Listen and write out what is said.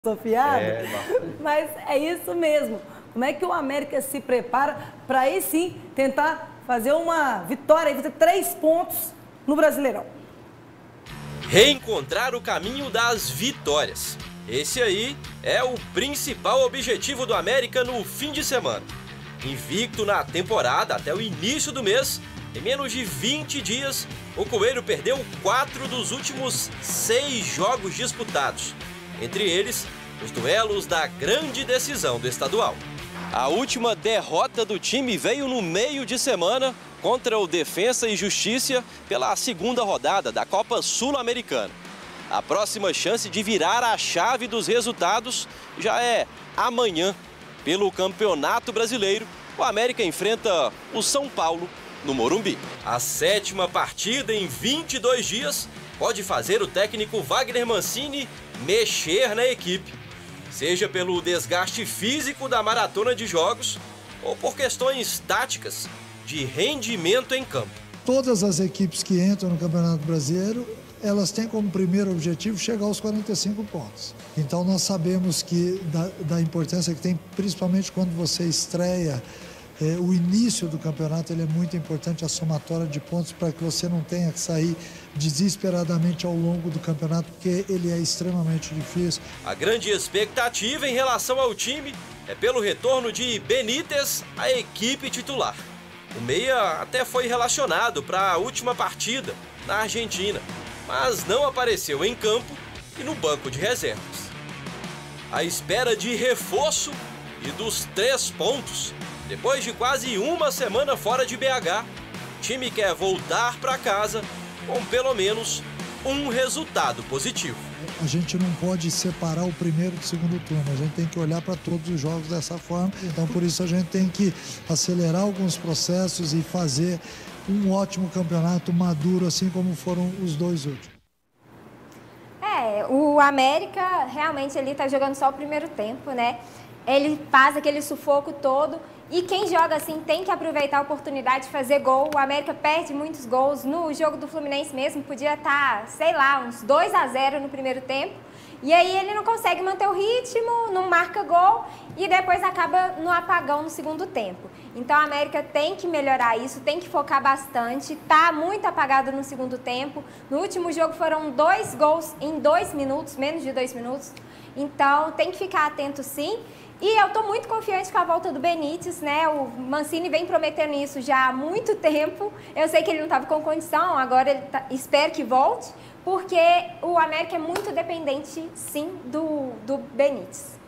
Sofiado, mas é isso mesmo. Como é que o América se prepara para aí sim tentar fazer uma vitória, fazer 3 pontos no Brasileirão? Reencontrar o caminho das vitórias. Esse aí é o principal objetivo do América no fim de semana. Invicto na temporada até o início do mês, em menos de 20 dias, o Coelho perdeu 4 dos últimos 6 jogos disputados. Entre eles, os duelos da grande decisão do estadual. A última derrota do time veio no meio de semana contra o Defensa e Justiça pela segunda rodada da Copa Sul-Americana. A próxima chance de virar a chave dos resultados já é amanhã. Pelo Campeonato Brasileiro, o América enfrenta o São Paulo no Morumbi. A 7ª partida em 22 dias pode fazer o técnico Wagner Mancini mexer na equipe, seja pelo desgaste físico da maratona de jogos ou por questões táticas de rendimento em campo. Todas as equipes que entram no Campeonato Brasileiro, elas têm como primeiro objetivo chegar aos 45 pontos. Então nós sabemos que da importância que tem, principalmente quando você estreia, o início do campeonato ele é muito importante, a somatória de pontos, para que você não tenha que sair desesperadamente ao longo do campeonato, porque ele é extremamente difícil. A grande expectativa em relação ao time é pelo retorno de Benítez à equipe titular. O meia até foi relacionado para a última partida na Argentina, mas não apareceu em campo e no banco de reservas. À espera de reforço e dos 3 pontos, depois de quase uma semana fora de BH, o time quer voltar para casa com pelo menos um resultado positivo. A gente não pode separar o primeiro do segundo turno, a gente tem que olhar para todos os jogos dessa forma. Então, por isso, a gente tem que acelerar alguns processos e fazer um ótimo campeonato maduro, assim como foram os 2 últimos. O América realmente ele está jogando só o primeiro tempo, né? Ele faz aquele sufoco todo e quem joga assim tem que aproveitar a oportunidade de fazer gol. O América perde muitos gols. No jogo do Fluminense mesmo podia estar, sei lá, uns 2-0 no primeiro tempo. E aí ele não consegue manter o ritmo, não marca gol e depois acaba no apagão no segundo tempo. Então a América tem que melhorar isso, tem que focar bastante. Tá muito apagado no segundo tempo. No último jogo foram 2 gols em 2 minutos, menos de 2 minutos. Então tem que ficar atento sim. E eu estou muito confiante com a volta do Benítez, né? O Mancini vem prometendo isso já há muito tempo. Eu sei que ele não estava com condição, agora ele espero que volte, porque o América é muito dependente, sim, do Benítez.